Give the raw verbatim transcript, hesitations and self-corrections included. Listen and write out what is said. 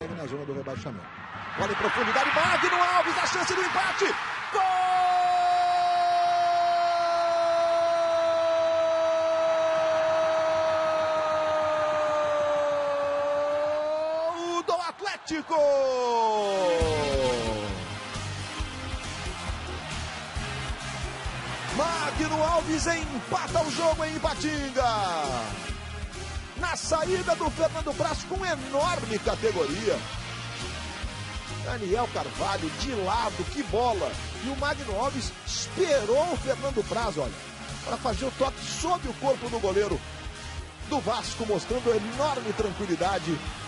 Na zona do rebaixamento. Bola em profundidade, Magno Alves, a chance do empate. Gol do Atlético! Magno Alves empata o jogo em Ipatinga. Na saída do Fernando Praz com enorme categoria. Daniel Carvalho de lado, que bola. E o Magno Alves esperou o Fernando Praz, olha, para fazer o toque sob o corpo do goleiro do Vasco, mostrando enorme tranquilidade